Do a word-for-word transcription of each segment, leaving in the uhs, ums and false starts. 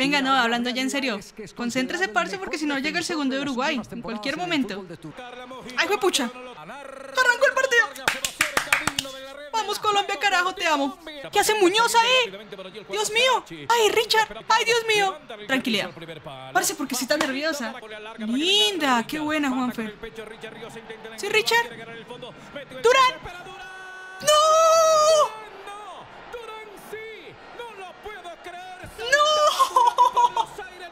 Venga, no, hablando ya en serio. Concéntrese, parce, porque si no llega el segundo de Uruguay. En cualquier momento. ¡Ay, juepucha! ¡Arrancó el partido! Vamos, Colombia, carajo, te amo. ¿Qué hace Muñoz ahí? Dios mío. Ay, Richard. Ay, Dios mío. Tranquilidad. Parce, porque si está nerviosa. Linda. Qué buena, Juanfer. ¿Sí, Richard? ¡Durán! ¡No! ¡No!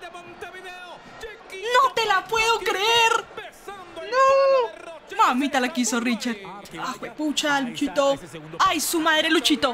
¡No te la puedo creer! ¡No! Mamita la quiso Richard. ¡Ah, pucha, Luchito! ¡Ay, su madre, Luchito!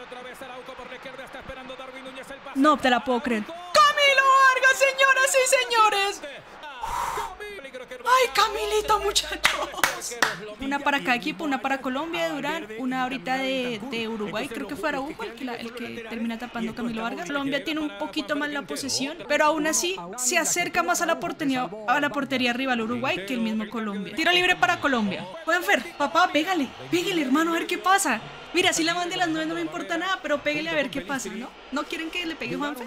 No te la puedo creer. ¡Camilo Vargas, señoras y señores! ¡Ay, Camilito, muchachos! Una para cada equipo, una para Colombia de Durán, una ahorita de, de Uruguay, creo que fue Araujo el que, la, el que termina tapando Camilo Vargas. Colombia tiene un poquito más la posesión, pero aún así se acerca más a la portería, a la portería rival Uruguay que el mismo Colombia. Tiro libre para Colombia. Juanfer, papá, pégale, pégale, hermano, a ver qué pasa. Mira, si la mandé a las nueve no me importa nada, pero pégale a ver qué pasa, ¿no? ¿No quieren que le pegue Juanfer?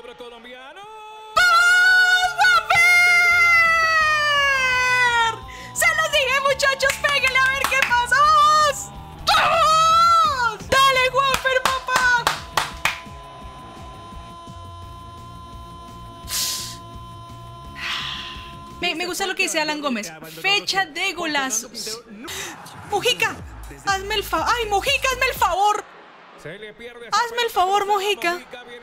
Muchachos, pégale a ver qué pasa. ¡Vamos! ¡Vamos! ¡Dale, Juanfer, papá! Me, me gusta lo que dice Alan Gómez. Fecha de golazos. Mujica, hazme el favor. ¡Ay, Mujica, hazme el favor! Hazme el favor, Mujica.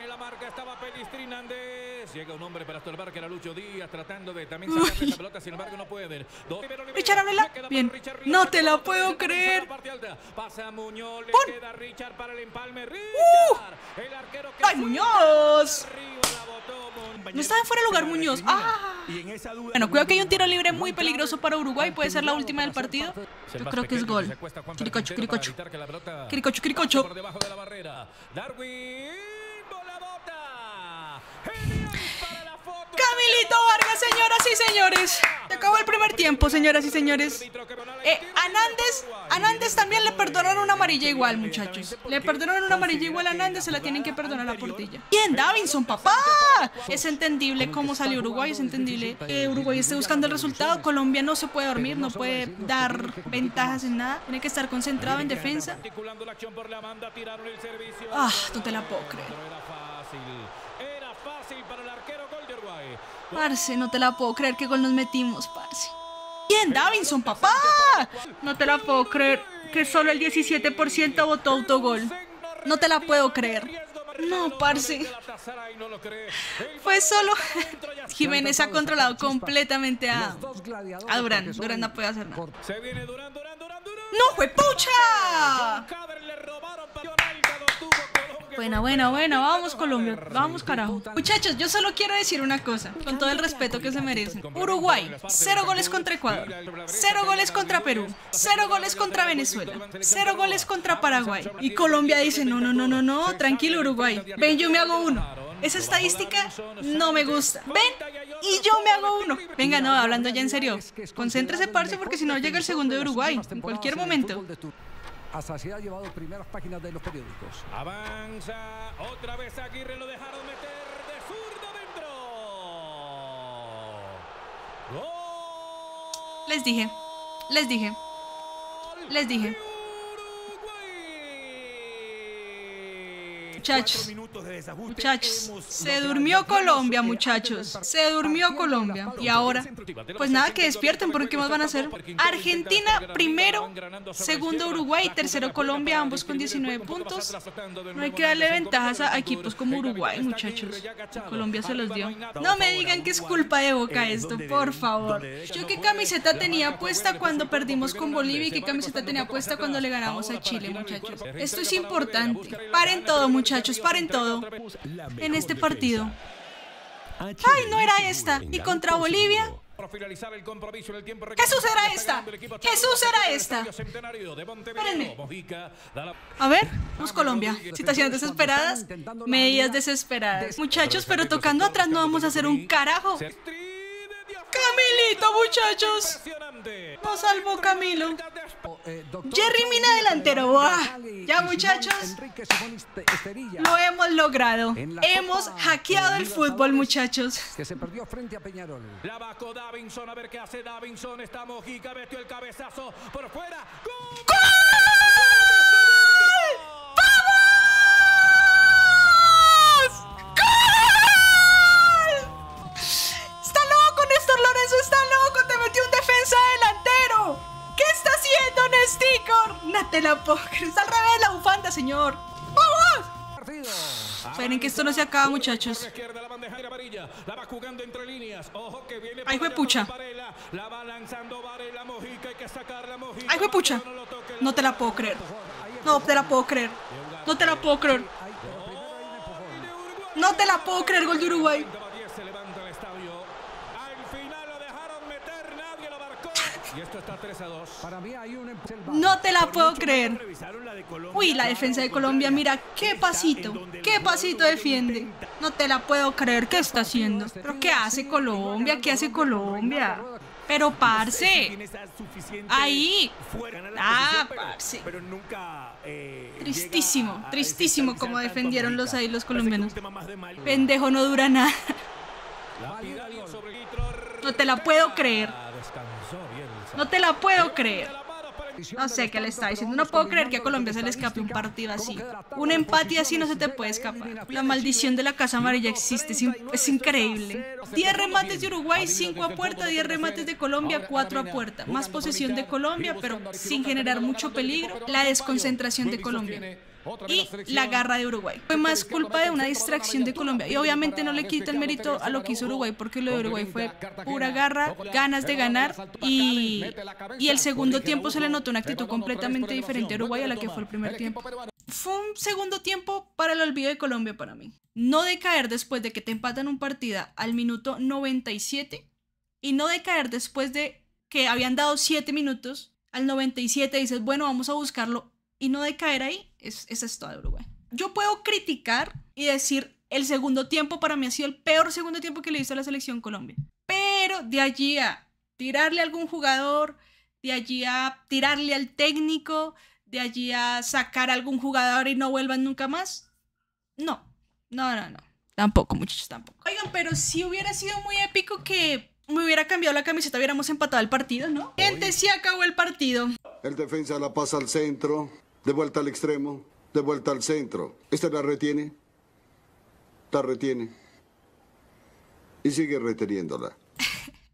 Llega un hombre para estorbar, que era Lucho Díaz, tratando de también sacarle esa pelota, sin embargo no puede. Richard, ábrela. Bien. No te la puedo creer. Pasa Muñoz, le queda Richard para el empalme. ¡Uh! ¡Ay, Muñoz! No estaba en fuera de lugar Muñoz. ¡Ah! Bueno, cuidado que hay un tiro libre muy peligroso para Uruguay. Puede ser la última del partido. Yo creo que es gol. Quiricocho, Quiricocho. Quiricocho, Quiricocho. Camilito Vargas, señoras y señores. Se acabó el primer tiempo, señoras y señores. Eh, a Nández, a Nández también le perdonaron una amarilla igual, muchachos. Le perdonaron una amarilla igual a Nández, se la tienen que perdonar a la portilla. Bien, Davinson, papá. Es entendible cómo salió Uruguay, es entendible que Uruguay esté buscando el resultado. Colombia no se puede dormir, no puede dar ventajas en nada. Tiene que estar concentrado en defensa. Ah, no te la puedo creer. Parce, no te la puedo creer que gol nos metimos, parce. Bien, Davinson, papá. No te la puedo creer que solo el diecisiete por ciento votó autogol. No te la puedo creer. No, parce. Fue solo... Jiménez ha controlado completamente a, a Durán. Durán no puede hacer nada. ¡No, juepucha! Buena, buena, buena, vamos Colombia, vamos carajo. Muchachos, yo solo quiero decir una cosa, con todo el respeto que se merecen. Uruguay, cero goles contra Ecuador, cero goles contra Perú, cero goles contra Venezuela, cero goles contra Paraguay. Y Colombia dice, no, no, no, no, no, tranquilo Uruguay, ven, yo me hago uno. Esa estadística no me gusta. Ven, y yo me hago uno. Venga, no, hablando ya en serio, concéntrese, parce, porque si no llega el segundo de Uruguay, en cualquier momento. Hasta se ha llevado primeras páginas de los periódicos. Avanza, otra vez Aguirre, lo dejaron meter de zurdo dentro. ¡Gol! Les dije, les dije, les dije. Muchachos, muchachos, se durmió Colombia, muchachos, se durmió Colombia. Y ahora, pues nada, que despierten, porque ¿qué más van a hacer? Argentina primero, segundo Uruguay, tercero Colombia, ambos con diecinueve puntos. No hay que darle ventajas a equipos como Uruguay, muchachos. Colombia se los dio. No me digan que es culpa de Boca esto, por favor. Yo qué camiseta tenía puesta cuando perdimos con Bolivia y qué camiseta tenía puesta cuando le ganamos a Chile, muchachos. Esto es importante. Paren todo, muchachos. Muchachos, paren todo en este partido. Ay, no era esta. Y contra Bolivia. Jesús era esta. Jesús era esta. Espérenme. A ver, vamos Colombia. Situaciones desesperadas. Medidas desesperadas. Muchachos, pero tocando atrás no vamos a hacer un carajo. Camilito, muchachos. Nos salvó Camilo. Jerry Mina delantero. ¡Buah! Ya, muchachos, lo hemos logrado. Hemos hackeado el fútbol, muchachos. Que se perdió frente a Peñarol. La bajó Davinson, a ver qué hace Davinson. Está Mojica, metió el cabezazo por fuera. ¡Gol! ¡Gol! No te la puedo creer. Está al revés la bufanda, señor. ¡Vamos! Esperen que esto no se acaba, muchachos. Ay, juepucha. Ay, juepucha. No te la puedo creer. No te la puedo creer. No te la puedo creer. No te la puedo creer, gol de Uruguay. No te la puedo creer. Uy, la defensa de Colombia, mira qué pasito, qué pasito defiende. No te la puedo creer. ¿Qué está haciendo? ¿Pero qué hace Colombia? ¿Qué hace Colombia? Pero parce, ahí. Ah, parce. Tristísimo, tristísimo como defendieron los ahí los colombianos. Pendejo no dura nada. No te la puedo creer. No te la puedo creer. No sé qué le está diciendo. No puedo creer que a Colombia se le escape un partido así. Un empate así no se te puede escapar. La maldición de la Casa Amarilla existe. Es, in es increíble. diez remates de Uruguay, cinco a puerta. diez remates de Colombia, cuatro a puerta. Más posesión de Colombia, pero sin generar mucho peligro. La desconcentración de Colombia y la garra de Uruguay. Fue más culpa de una distracción de Colombia. Y obviamente no le quita el mérito a lo que hizo Uruguay, porque lo de Uruguay fue pura garra, ganas de ganar. Y, y el segundo tiempo se le notó una actitud completamente diferente a Uruguay a la que fue el primer tiempo. Fue un segundo tiempo para el olvido de Colombia para mí. No decaer después de que te empatan un partido al minuto noventa y siete y no decaer después de que habían dado siete minutos al noventa y siete y dices, bueno, vamos a buscarlo. Y no decaer ahí, es, es esto de Uruguay. Yo puedo criticar y decir, el segundo tiempo para mí ha sido el peor segundo tiempo que le hizo a la selección Colombia. Pero de allí a tirarle a algún jugador, de allí a tirarle al técnico, de allí a sacar a algún jugador y no vuelvan nunca más, no, no, no, no. Tampoco, muchachos, tampoco. Oigan, pero sí hubiera sido muy épico que me hubiera cambiado la camiseta, hubiéramos empatado el partido, ¿no? Gente, sí acabó el partido. El defensa la pasa al centro. De vuelta al extremo, de vuelta al centro. Este la retiene, la retiene y sigue reteniéndola.